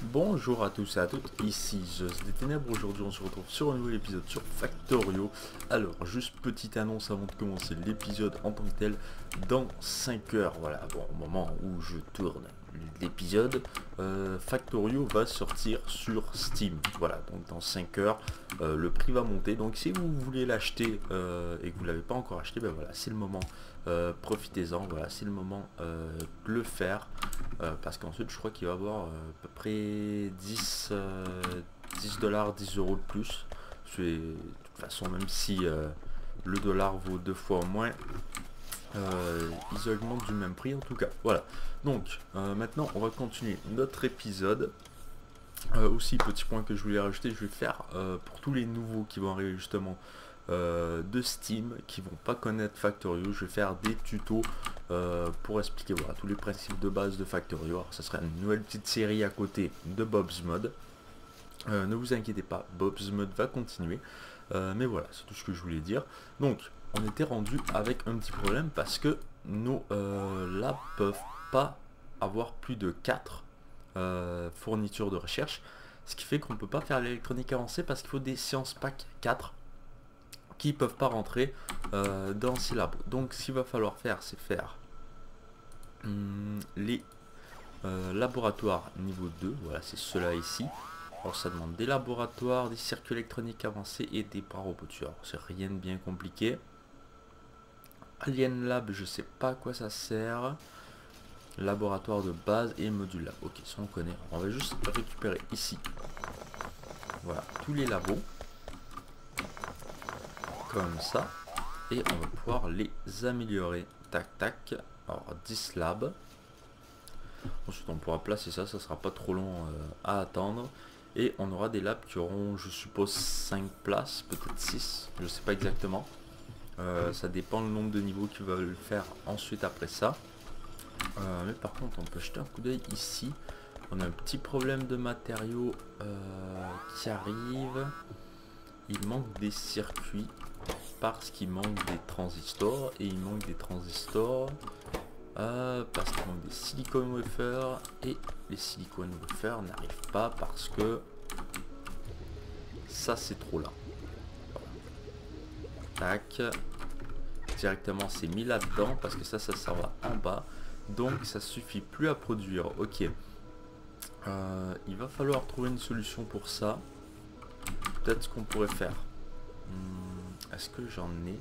Bonjour à tous et à toutes, ici Zeus des Ténèbres. Aujourd'hui on se retrouve sur un nouvel épisode sur Factorio. Alors juste petite annonce avant de commencer l'épisode en tant que tel. Dans 5 heures, voilà, bon, au moment où je tourne l'épisode, Factorio va sortir sur Steam. Voilà, donc dans 5 heures, le prix va monter. Donc si vous voulez l'acheter et que vous ne l'avez pas encore acheté, ben voilà, c'est le moment. Profitez-en, voilà, c'est le moment de le faire. Parce qu'ensuite je crois qu'il va y avoir à peu près 10 dollars, 10 euros de plus. De toute façon, même si le dollar vaut 2 fois moins, ils augmentent du même prix en tout cas. Voilà. Donc maintenant on va continuer notre épisode. Aussi, petit point que je voulais rajouter, je vais faire pour tous les nouveaux qui vont arriver justement de Steam, qui vont pas connaître Factorio, je vais faire des tutos pour expliquer voilà, tous les principes de base de Factorio. Alors ça sera une nouvelle petite série à côté de Bob's Mod. Ne vous inquiétez pas, Bob's Mod va continuer. Mais voilà, c'est tout ce que je voulais dire. Donc, on était rendu avec un petit problème parce que nos labs peuvent pas avoir plus de 4 fournitures de recherche. Ce qui fait qu'on ne peut pas faire l'électronique avancée parce qu'il faut des sciences pack 4 qui peuvent pas rentrer dans ces labos. Donc, ce qu'il va falloir faire, c'est faire les laboratoires niveau 2. Voilà, c'est cela ici. Alors ça demande des laboratoires, des circuits électroniques avancés et des parobotures. C'est rien de bien compliqué. Alien Lab, je sais pas à quoi ça sert. Laboratoire de base et module lab. Ok, ça on connaît. On va juste récupérer ici. Voilà, tous les labos. Comme ça. Et on va pouvoir les améliorer. Tac, tac. Alors 10 labs. Ensuite on pourra placer ça, ça sera pas trop long à attendre. Et on aura des labs qui auront, je suppose, 5 places, peut-être 6, je sais pas exactement. Ça dépend le nombre de niveaux qu'ils veulent faire ensuite après ça. Mais par contre, on peut jeter un coup d'œil ici. On a un petit problème de matériaux qui arrive. Il manque des circuits parce qu'il manque des transistors. Et il manque des transistors parce qu'il manque des silicon wafers. Et les silicon wafers n'arrivent pas parce que ça c'est trop là. Voilà. Tac. Directement c'est mis là-dedans parce que ça s'en va en bas. Donc ça suffit plus à produire. Ok. Il va falloir trouver une solution pour ça. Peut-être ce qu'on pourrait faire. Est-ce que j'en ai?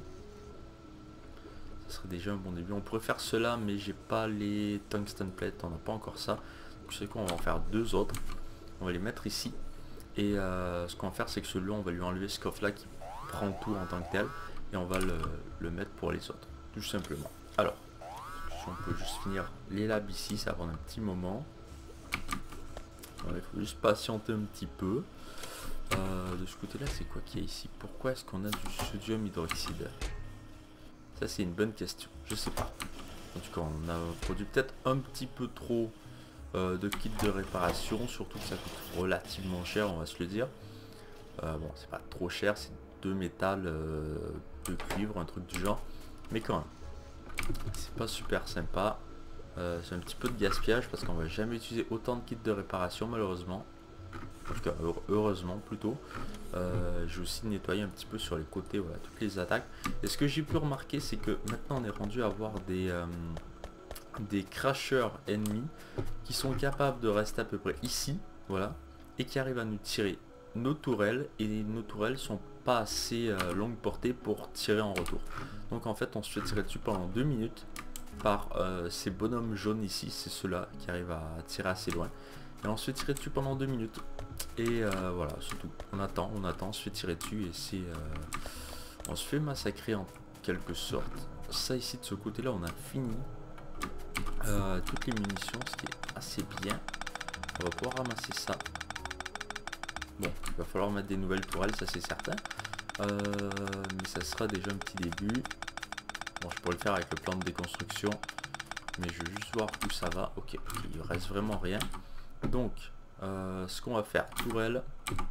Ça serait déjà un bon début. On pourrait faire cela, mais j'ai pas les tungsten plates. On n'a pas encore ça. Donc je sais qu'on va en faire 2 autres. On va les mettre ici. Et ce qu'on va faire, c'est que celui-là, on va lui enlever ce coffre-là qui prend tout en tant que tel. Et on va le mettre pour les autres. Tout simplement. Alors, si on peut juste finir les labs ici, ça va prendre un petit moment. Il faut juste patienter un petit peu. De ce côté-là, c'est quoi qu'il y a ici? Pourquoi est-ce qu'on a du sodium hydroxyde? Ça, c'est une bonne question. Je sais pas. En tout cas, on a produit peut-être un petit peu trop de kits de réparation. Surtout que ça coûte relativement cher, on va se le dire. Bon, c'est pas trop cher. C'est 2 métals de cuivre, un truc du genre. Mais quand même, c'est pas super sympa. C'est un petit peu de gaspillage parce qu'on va jamais utiliser autant de kits de réparation malheureusement. En tout cas heureusement plutôt. Je vais aussi nettoyer un petit peu sur les côtés, voilà, toutes les attaques. Et ce que j'ai pu remarquer, c'est que maintenant on est rendu à avoir des crashers ennemis qui sont capables de rester à peu près ici, voilà, et qui arrivent à nous tirer nos tourelles, et nos tourelles sont pas assez longue portée pour tirer en retour. Donc en fait on se fait tirer dessus pendant 2 minutes par ces bonhommes jaunes ici, c'est ceux-là qui arrivent à tirer assez loin. Et on se fait tirer dessus pendant 2 minutes. Et voilà, c'est tout. On attend, on se fait tirer dessus et c'est... on se fait massacrer en quelque sorte. Ça ici de ce côté-là, on a fini toutes les munitions, ce qui est assez bien. On va pouvoir ramasser ça. Bon, il va falloir mettre des nouvelles tourelles, ça c'est certain. Mais ça sera déjà un petit début. Bon, je pourrais le faire avec le plan de déconstruction. Mais je veux juste voir où ça va. Ok, il reste vraiment rien. Donc, ce qu'on va faire, tourelle.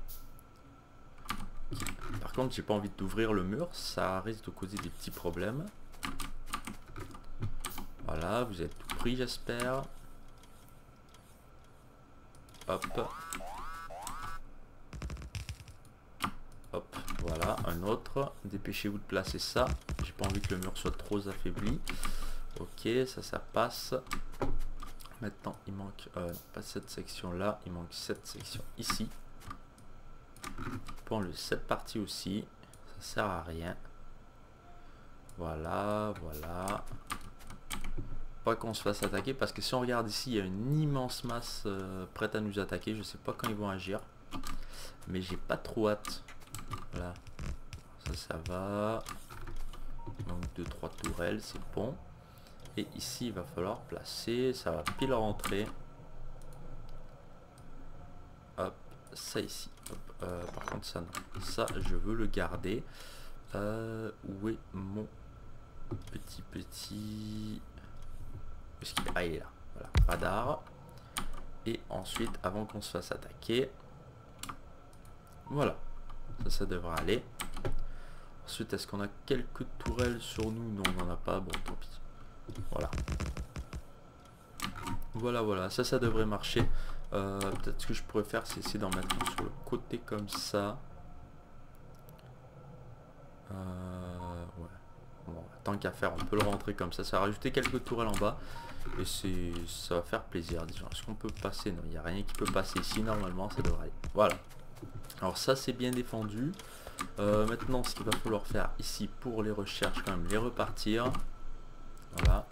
Par contre, j'ai pas envie d'ouvrir le mur. Ça risque de causer des petits problèmes. Voilà, vous êtes tout pris, j'espère. Hop. Hop, voilà, un autre. Dépêchez-vous de placer ça. J'ai pas envie que le mur soit trop affaibli. Ok, ça passe. Maintenant, il manque pas cette section-là. Il manque cette section ici. On peut enlever cette partie aussi. Ça sert à rien. Voilà, voilà. Pas qu'on se fasse attaquer, parce que si on regarde ici, il y a une immense masse prête à nous attaquer. Je sais pas quand ils vont agir. Mais j'ai pas trop hâte. Voilà, ça va. Donc 2-3 tourelles, c'est bon. Et ici il va falloir placer, ça va pile rentrer. Hop, ça ici. Hop, par contre ça non, ça je veux le garder. Où est mon petit est-ce qu'il... Ah, il est là, voilà, radar. Et ensuite avant qu'on se fasse attaquer, voilà, ça devrait aller. Ensuite, est-ce qu'on a quelques tourelles sur nous? Non, on n'en a pas. Bon, tant pis. Voilà. Voilà, voilà. Ça devrait marcher. Peut-être ce que je pourrais faire, c'est essayer d'en mettre un sur le côté comme ça. Ouais. Bon, tant qu'à faire, on peut le rentrer comme ça. Ça va rajouter quelques tourelles en bas. Et ça va faire plaisir, disons. Est-ce qu'on peut passer? Non, il n'y a rien qui peut passer ici. Normalement, ça devrait aller. Voilà. Alors ça, c'est bien défendu. Maintenant, ce qu'il va falloir faire ici pour les recherches, quand même, les repartir. Voilà.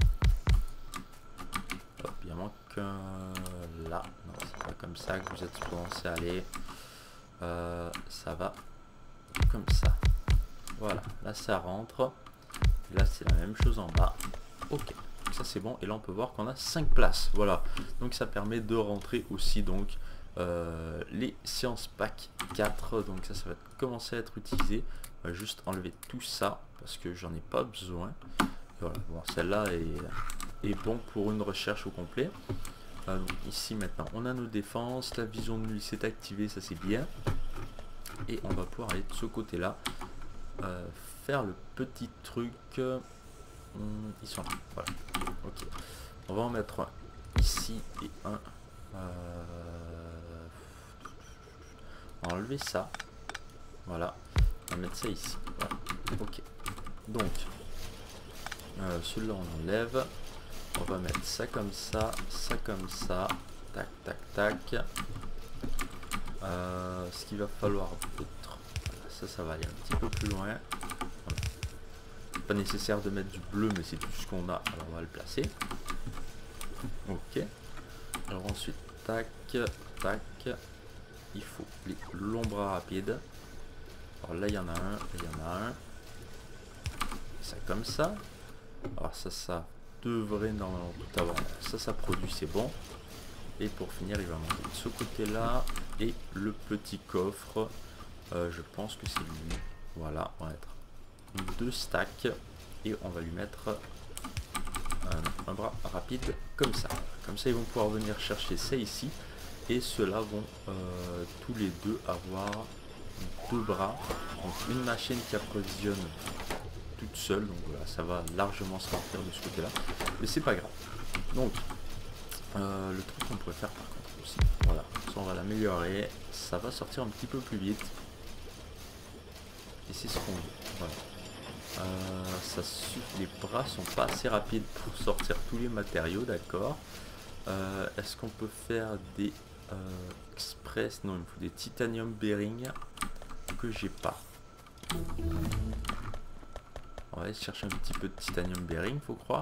Hop, il manque là. Non, c'est pas comme ça que vous êtes censé aller. Ça va comme ça. Voilà, là ça rentre. Là c'est la même chose en bas. Ok, ça c'est bon. Et là on peut voir qu'on a 5 places. Voilà, donc ça permet de rentrer aussi donc les Science Pack 4. Donc ça va commencer à être utilisé. On va juste enlever tout ça parce que j'en ai pas besoin. Voilà, bon, celle-là est bon pour une recherche au complet. Donc ici maintenant on a nos défenses, la vision de nuit s'est activée, ça c'est bien. Et on va pouvoir aller de ce côté là faire le petit truc. Ils sont là, voilà. Ok, on va en mettre un ici et un on va enlever ça, voilà, on va mettre ça ici, voilà. Ok, donc celui-là on enlève, on va mettre ça comme ça tac tac tac. Ce qu'il va falloir d'autre, ça va aller un petit peu plus loin. Voilà. Pas nécessaire de mettre du bleu, mais c'est tout ce qu'on a, alors on va le placer. Ok, alors ensuite tac tac, il faut les longs bras rapides. Alors là il y en a un, là il y en a un, ça comme ça. Alors ça devrait normalement tout avoir. Ça produit, c'est bon. Et pour finir, il va manquer de ce côté là et le petit coffre. Je pense que c'est lui. Voilà, on va mettre 2 stacks et on va lui mettre un bras rapide comme ça. Comme ça, ils vont pouvoir venir chercher ça ici. Et ceux-là vont tous les deux avoir 2 bras. Donc une machine qui approvisionne toute seule. Donc voilà, ça va largement se remplir de ce côté-là. Mais c'est pas grave. Donc le truc qu'on pourrait faire par contre aussi, voilà, ça on va l'améliorer, ça va sortir un petit peu plus vite. Et c'est ce qu'on veut. Voilà. Ça suffit, les bras sont pas assez rapides pour sortir tous les matériaux, d'accord. Est-ce qu'on peut faire des express? Non, il me faut des titanium bearing que j'ai pas. On va aller chercher un petit peu de titanium bearing, faut croire.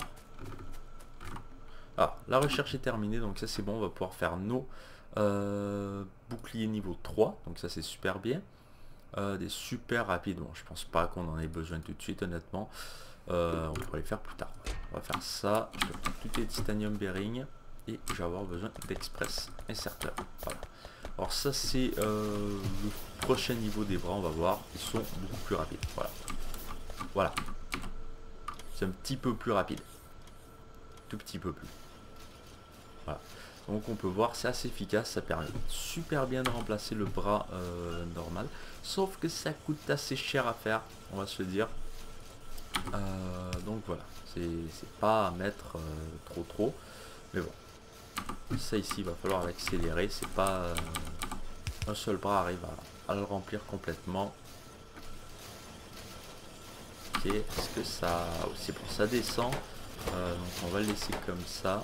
Ah, la recherche est terminée, donc ça c'est bon, on va pouvoir faire nos boucliers niveau 3, donc ça c'est super bien. Des super rapides, bon je pense pas qu'on en ait besoin tout de suite honnêtement, on pourrait les faire plus tard. On va faire ça, je vais prendre toutes les titanium bearing et je vais avoir besoin d'express inserteur. Voilà. Alors ça c'est le prochain niveau des bras, on va voir, ils sont beaucoup plus rapides. Voilà, voilà, c'est un petit peu plus rapide, tout petit peu plus. Voilà. Donc on peut voir, c'est assez efficace, ça permet super bien de remplacer le bras normal, sauf que ça coûte assez cher à faire, on va se le dire. Donc voilà, c'est pas à mettre trop, mais bon, Ça ici, il va falloir l'accélérer. C'est pas un seul bras arrive à le remplir complètement. Ok, est-ce que ça... C'est bon, ça descend. Donc on va le laisser comme ça.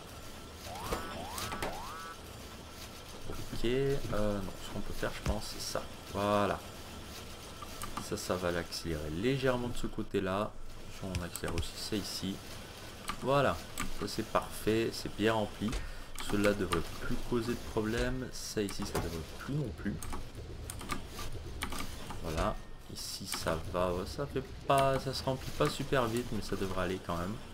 Ok, non, ce qu'on peut faire, je pense, c'est ça. Voilà. Ça va l'accélérer légèrement de ce côté-là. On accélère aussi ça ici. Voilà, ça c'est parfait, c'est bien rempli. Cela devrait plus causer de problème. Ça ici, ça devrait plus non plus. Voilà, ici ça va, ça fait pas, ça se remplit pas super vite, mais ça devrait aller quand même.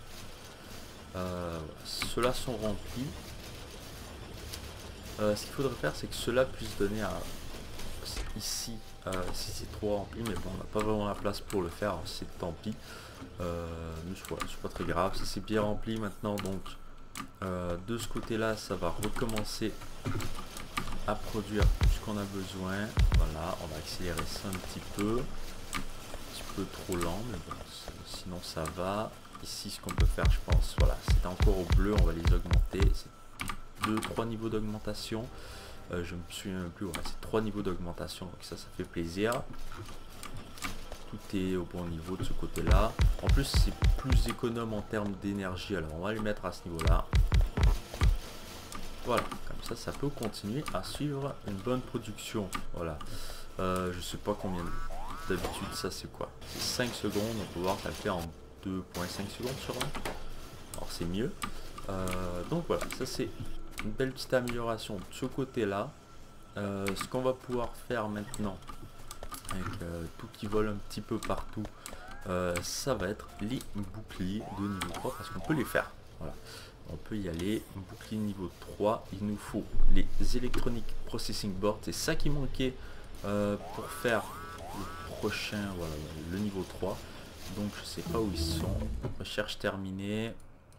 Ceux-là sont remplis. Ce qu'il faudrait faire, c'est que cela puisse donner à ici, si c'est trop rempli, mais bon, on n'a pas vraiment la place pour le faire, c'est tant pis. Mais voilà, c'est pas très grave, ça c'est bien rempli maintenant, donc de ce côté-là, ça va recommencer à produire ce qu'on a besoin. Voilà, on va accélérer ça un petit peu trop lent, mais bon, sinon ça va. Ici, ce qu'on peut faire, je pense, voilà, c'est encore au bleu, on va les augmenter. C'est 2-3 niveaux d'augmentation. Je me souviens plus, ouais, c'est 3 niveaux d'augmentation, donc ça fait plaisir. Tout est au bon niveau de ce côté-là. En plus, c'est plus économe en termes d'énergie, alors on va les mettre à ce niveau-là. Voilà, comme ça peut continuer à suivre une bonne production. Voilà, je sais pas combien d'habitude ça c'est quoi. C'est 5 secondes, on peut voir ça le fait en 2,5 secondes sur 1. Alors c'est mieux. Donc voilà, ça c'est une belle petite amélioration de ce côté-là. Ce qu'on va pouvoir faire maintenant, avec tout qui vole un petit peu partout, ça va être les boucliers de niveau 3 parce qu'on peut les faire. Voilà. On peut y aller, bouclier niveau 3, il nous faut les Electronic Processing Board, c'est ça qui manquait pour faire le prochain, voilà, le niveau 3. Donc je sais pas où ils sont. Recherche terminée.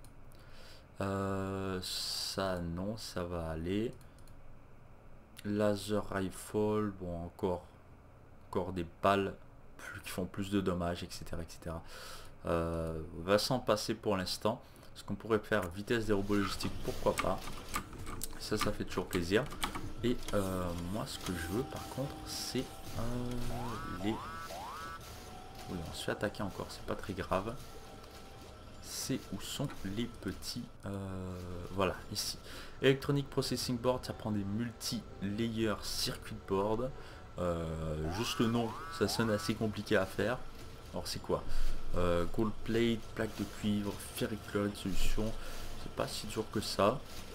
Ça non, ça va aller. Laser rifle, bon encore des balles qui font plus de dommages, etc. etc. Va s'en passer pour l'instant. Ce qu'on pourrait faire, vitesse des robots logistiques, pourquoi pas. Ça fait toujours plaisir. Et moi ce que je veux par contre c'est les... Oui, on se fait attaquer encore, c'est pas très grave. C'est où sont les petits... voilà, ici. Electronic Processing Board, ça prend des multi-layer circuit board. Juste le nom, ça sonne assez compliqué à faire. Alors c'est quoi? Gold plate, plaque de cuivre, ferric chloride solution. C'est pas si dur que ça.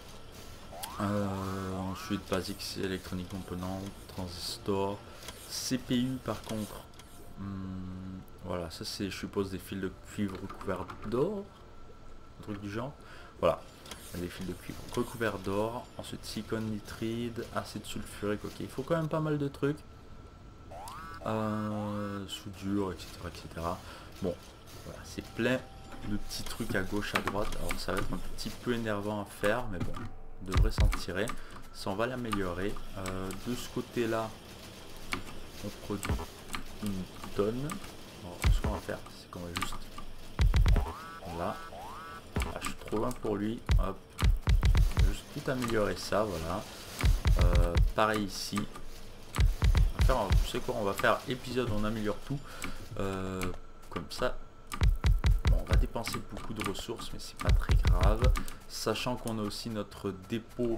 Ensuite, basic electronic component, transistor, CPU par contre. Voilà, ça c'est, je suppose, des fils de cuivre recouverts d'or, un truc du genre. Voilà, des fils de cuivre recouverts d'or. Ensuite, silicone nitride, acide sulfurique. Ok, il faut quand même pas mal de trucs. Soudure, etc., etc. Bon, voilà, c'est plein de petits trucs à gauche, à droite. Alors ça va être un petit peu énervant à faire, mais bon, on devrait s'en tirer. Ça, on va l'améliorer. De ce côté-là, on produit une tonne. Alors, ce qu'on va faire, c'est qu'on va juste... Voilà. Ah, je suis trop loin pour lui. Hop. On va juste tout améliorer ça, voilà. Pareil ici. Tu sais quoi, on va faire épisode, on améliore tout. Comme ça. Bon, on va dépenser beaucoup de ressources, mais c'est pas très grave. Sachant qu'on a aussi notre dépôt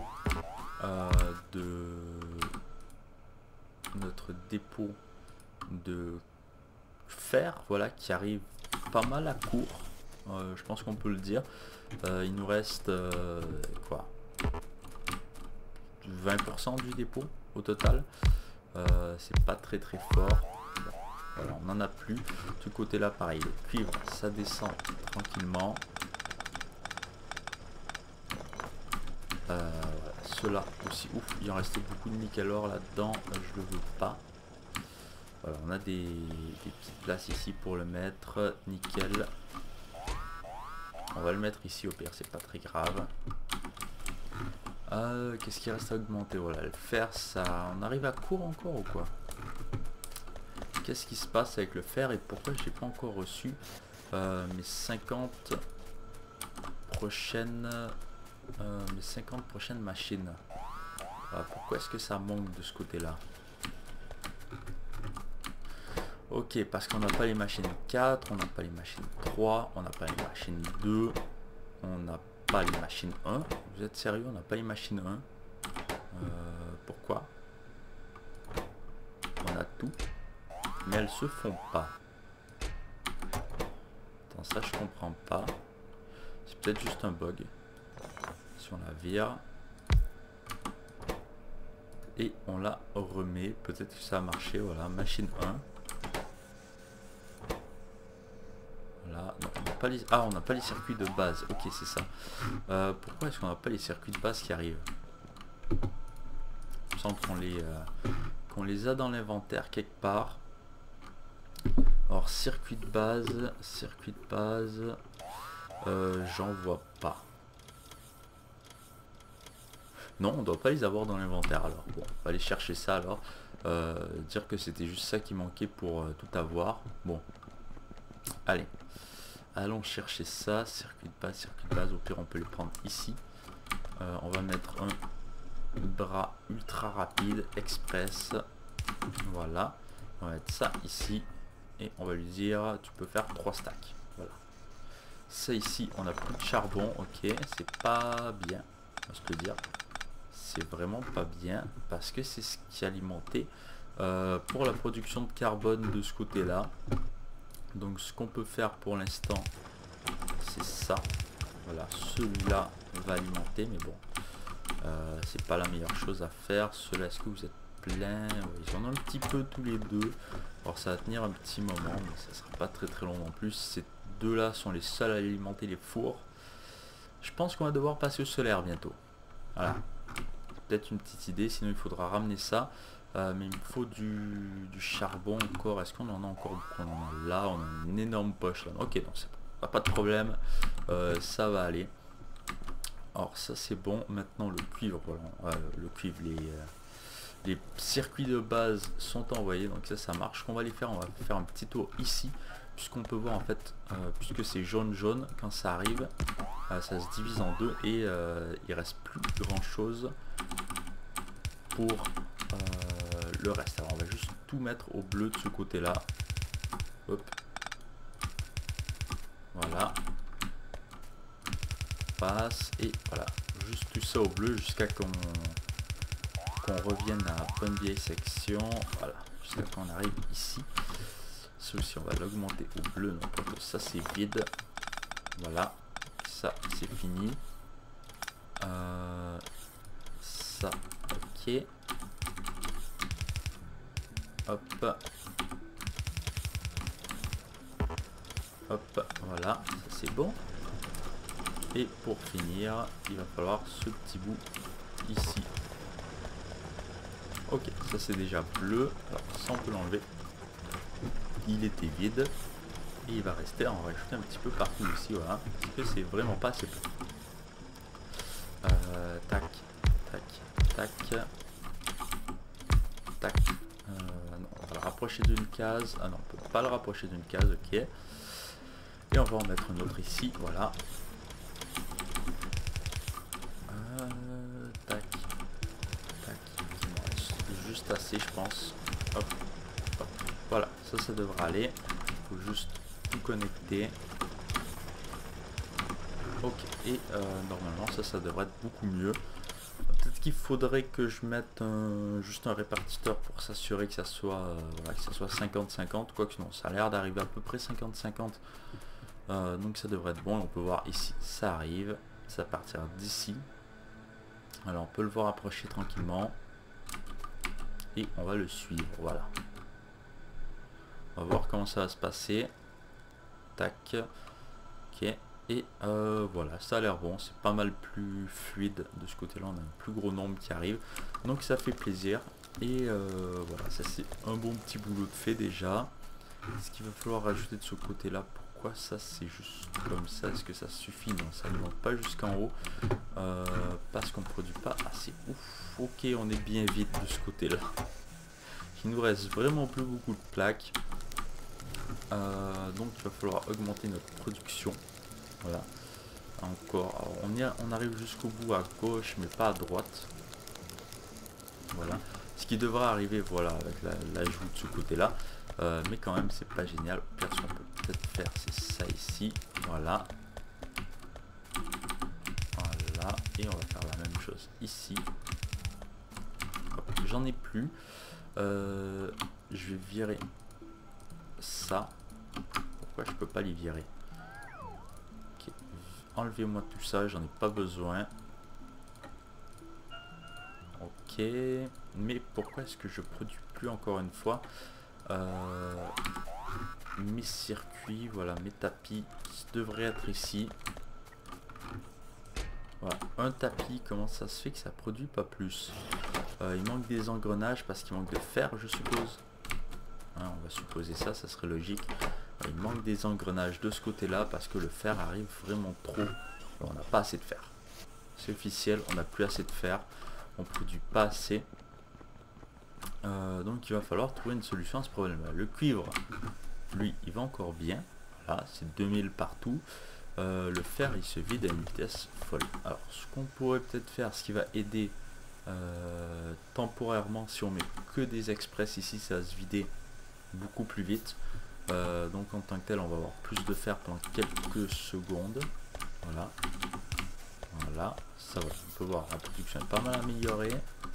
de fer, voilà, qui arrive pas mal à court. Je pense qu'on peut le dire. Il nous reste quoi, 20% du dépôt au total. C'est pas très fort. Bon, voilà, on n'en a plus. De ce côté là pareil, le cuivre ça descend tranquillement. Cela aussi, ouf, il en restait beaucoup de nickel or là dedans, je le veux pas. Voilà, on a des petites places ici pour le mettre. Nickel, on va le mettre ici, au pire c'est pas très grave. Qu'est-ce qui reste à augmenter? Voilà, le fer, ça, on arrive à court encore ou quoi? Qu'est-ce qui se passe avec le fer et pourquoi j'ai pas encore reçu mes 50 prochaines les 50 prochaines machines. Pourquoi est-ce que ça manque de ce côté-là? Ok, parce qu'on n'a pas les machines 4, on n'a pas les machines 3, on n'a pas les machines 2, on n'a pas les machines 1. Vous êtes sérieux? On n'a pas les machines 1. Pourquoi? On a tout, mais elles se font pas. Attends, ça je comprends pas. C'est peut-être juste un bug. Si on la vire et on la remet, peut-être que ça a marché. Voilà, machine 1. Voilà, non, on n'a pas les... Ah, on n'a pas les circuits de base. Ok, c'est ça. Pourquoi est-ce qu'on n'a pas les circuits de base qui arrivent? Il me semble qu'on les a dans l'inventaire quelque part. Alors, circuit de base, j'en vois pas. Non, on doit pas les avoir dans l'inventaire alors. Bon, on va aller chercher ça alors. Dire que c'était juste ça qui manquait pour tout avoir. Bon, allez. Allons chercher ça. Circuit de base. Au pire, on peut les prendre ici. On va mettre un bras ultra rapide, express. Voilà. On va mettre ça ici. Et on va lui dire, tu peux faire 3 stacks. Voilà. Ça ici, on a plus de charbon. Ok, c'est pas bien. On va se le dire. C'est vraiment pas bien parce que c'est ce qui alimentait pour la production de carbone de ce côté là. Donc ce qu'on peut faire pour l'instant c'est ça. Voilà, celui-là va alimenter, mais bon c'est pas la meilleure chose à faire. Ceux-là, est-ce que vous êtes plein? Ils en ont un petit peu tous les deux. Alors ça va tenir un petit moment, mais ça sera pas très long non plus. Ces deux là sont les seuls à alimenter les fours. Je pense qu'on va devoir passer au solaire bientôt. Voilà, peut-être une petite idée, sinon il faudra ramener ça. Mais il me faut du charbon encore. Est-ce qu'on en a encore? On en a là, on a une énorme poche là. Ok, donc c'est pas de problème, ça va aller. Alors ça c'est bon. Maintenant le cuivre, voilà. Le cuivre, les circuits de base sont envoyés, donc ça marche. Ce qu'on va aller faire, on va faire un petit tour ici, puisqu'on peut voir en fait, puisque c'est jaune, quand ça arrive, ça se divise en deux et il reste plus grand chose pour le reste. Alors on va juste tout mettre au bleu de ce côté là. Hop, voilà, passe, et voilà, juste tout ça au bleu jusqu'à qu'on revienne à la bonne vieille section. Voilà, jusqu'à qu'on arrive ici. Ceci on va l'augmenter au bleu, donc ça c'est vide. Voilà, ça c'est fini. Ça, ok. Hop. Hop, voilà, ça c'est bon. Et pour finir, il va falloir ce petit bout ici. Ok, ça c'est déjà bleu. Alors ça on peut l'enlever. Il était vide. Et il va rester, on va rajouter un petit peu partout ici, voilà. Parce que c'est vraiment pas assez peu. Tac, tac, tac. Tac. Non, on va le rapprocher d'une case. Ah non, on peut pas le rapprocher d'une case, ok. Et on va en mettre une autre ici, voilà. Tac. Tac. Il me reste juste assez, je pense. Hop. Hop. Voilà, ça devrait aller. Il faut juste tout connecter. Ok, et normalement ça devrait être beaucoup mieux. Peut-être qu'il faudrait que je mette juste un répartiteur pour s'assurer que ça soit voilà, que ça soit 50-50, quoique non, ça a l'air d'arriver à peu près 50-50. Donc ça devrait être bon. On peut voir ici, ça arrive, ça partira d'ici. Alors on peut le voir approcher tranquillement. Et on va le suivre, voilà. On va voir comment ça va se passer. Tac. Ok. Et voilà, ça a l'air bon, c'est pas mal plus fluide de ce côté là, on a un plus gros nombre qui arrive, donc ça fait plaisir. Et voilà, ça c'est un bon petit boulot de fait déjà. Est-ce qu'il va falloir rajouter de ce côté là? Pourquoi ça c'est juste comme ça? Est-ce que ça suffit? Non, ça ne monte pas jusqu'en haut, parce qu'on ne produit pas assez. Ouf, ok, on est bien vite de ce côté là. Il nous reste vraiment plus beaucoup de plaques, donc il va falloir augmenter notre production. Voilà, Encore, alors, on arrive jusqu'au bout à gauche, mais pas à droite. Voilà. Ce qui devra arriver, voilà, avec l'ajout de ce côté-là. Mais quand même, c'est pas génial. Ce qu'on peut peut-être faire, c'est ça ici. Voilà. Voilà. Et on va faire la même chose ici. J'en ai plus. Je vais virer ça. Pourquoi je peux pas les virer? Okay. Enlevez-moi tout ça, j'en ai pas besoin. Ok. Mais pourquoi est-ce que je produis plus encore une fois mes circuits, voilà, mes tapis devraient être ici. Voilà, un tapis, comment ça se fait que ça produit pas plus? Il manque des engrenages parce qu'il manque de fer, je suppose. Hein, on va supposer ça, ça serait logique. Il manque des engrenages de ce côté-là parce que le fer arrive vraiment trop. On n'a pas assez de fer. C'est officiel, on n'a plus assez de fer. On produit pas assez. Donc il va falloir trouver une solution à ce problème-là. Le cuivre, lui, il va encore bien. Voilà, c'est 2000 partout. Le fer, il se vide à une vitesse folle. Alors, ce qu'on pourrait peut-être faire, ce qui va aider temporairement, si on met que des express ici, ça va se vider beaucoup plus vite. Donc en tant que tel, on va avoir plus de fer pendant quelques secondes. Voilà. Voilà, ça va. On peut voir, la production est pas mal améliorée.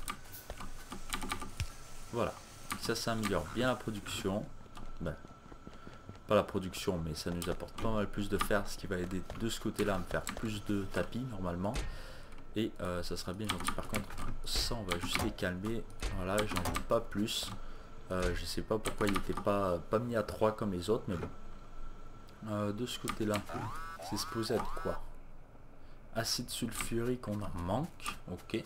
Voilà, ça améliore bien la production. Ben, pas la production, mais ça nous apporte pas mal plus de fer, ce qui va aider de ce côté-là à me faire plus de tapis normalement. Et ça sera bien gentil. Par contre, ça on va juste les calmer. Voilà, j'en veux pas plus. Je sais pas pourquoi il n'était pas mis à 3 comme les autres, mais bon. De ce côté-là, c'est supposé être quoi? Acide sulfurique, on en manque. Ok.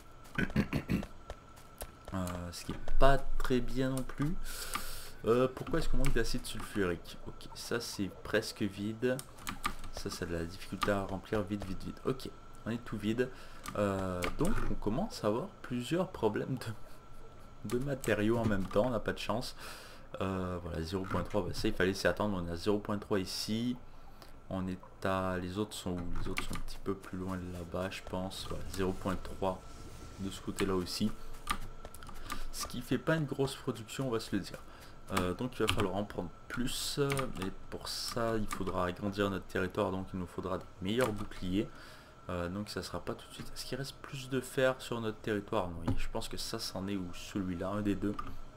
Ce qui est pas très bien non plus. Pourquoi est-ce qu'on manque d'acide sulfurique? Ok, ça c'est presque vide. Ça c'est de la difficulté à remplir vide. Ok, on est tout vide. Donc on commence à avoir plusieurs problèmes de matériaux en même temps. On n'a pas de chance. Voilà, 0.3, bah, ça il fallait s'y attendre. On a 0.3 ici. On est à... Les autres sont où? Les autres sont un petit peu plus loin de là-bas, je pense. Voilà, 0.3 de ce côté-là aussi. Ce qui fait pas une grosse production, on va se le dire. Donc il va falloir en prendre plus, mais pour ça il faudra agrandir notre territoire, donc il nous faudra des meilleurs boucliers. Donc ça sera pas tout de suite. Est-ce qu'il reste plus de fer sur notre territoire? Non, je pense que ça c'en est, ou celui-là, un des deux.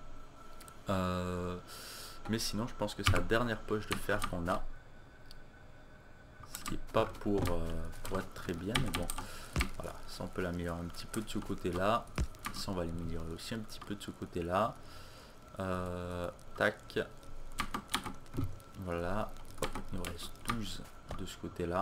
Mais sinon je pense que c'est la dernière poche de fer qu'on a. Ce qui est pas pour être très bien, mais bon. Voilà, ça on peut l'améliorer un petit peu de ce côté-là. Ça on va l'améliorer aussi un petit peu de ce côté-là. Tac. Voilà. Hop, il nous reste 12 de ce côté-là.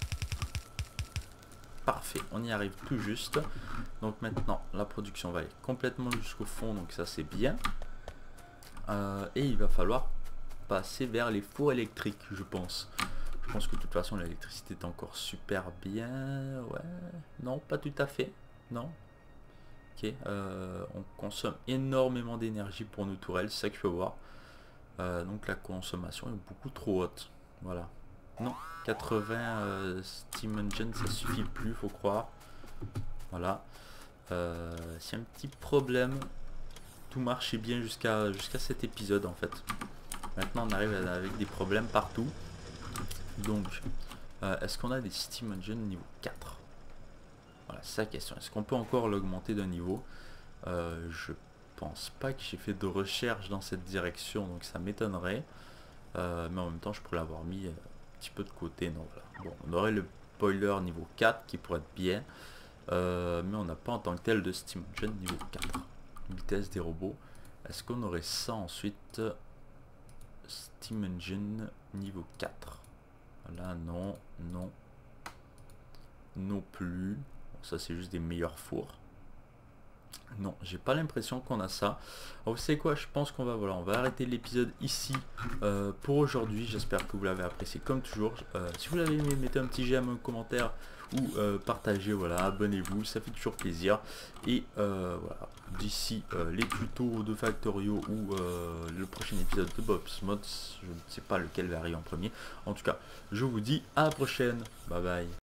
Parfait, on y arrive tout juste. Donc maintenant, la production va aller complètement jusqu'au fond, donc ça c'est bien. Et il va falloir passer vers les fours électriques, je pense. Je pense que de toute façon l'électricité est encore super bien. Ouais, non, pas tout à fait. Non. Ok, on consomme énormément d'énergie pour nos tourelles, c'est ça qu'il faut voir. Donc la consommation est beaucoup trop haute. Voilà. Non, 80 Steam Engine, ça suffit plus, faut croire. Voilà. C'est un petit problème. Tout marchait bien jusqu'à cet épisode en fait. Maintenant on arrive avec des problèmes partout. Donc, est-ce qu'on a des Steam Engine niveau 4? Voilà, c'est la question. Est-ce qu'on peut encore l'augmenter d'un niveau? Je pense pas que j'ai fait de recherche dans cette direction, donc ça m'étonnerait. Mais en même temps, je pourrais l'avoir mis un petit peu de côté. Non, voilà. Bon, on aurait le boiler niveau 4 qui pourrait être bien. Mais on n'a pas en tant que tel de Steam Engine niveau 4. Vitesse des robots. Est-ce qu'on aurait ça ensuite? Steam Engine niveau 4. Là, non, non. Non plus. Bon, ça, c'est juste des meilleurs fours. Non, j'ai pas l'impression qu'on a ça. Alors, vous savez quoi? Je pense qu'on va, voilà, on va arrêter l'épisode ici pour aujourd'hui. J'espère que vous l'avez apprécié comme toujours. Si vous l'avez aimé, mettez un petit j'aime, un commentaire ou partagez, voilà, abonnez-vous, ça fait toujours plaisir. Et voilà, d'ici les tutos de Factorio ou le prochain épisode de Bob's Mods, je ne sais pas lequel va arriver en premier. En tout cas, je vous dis à la prochaine. Bye bye.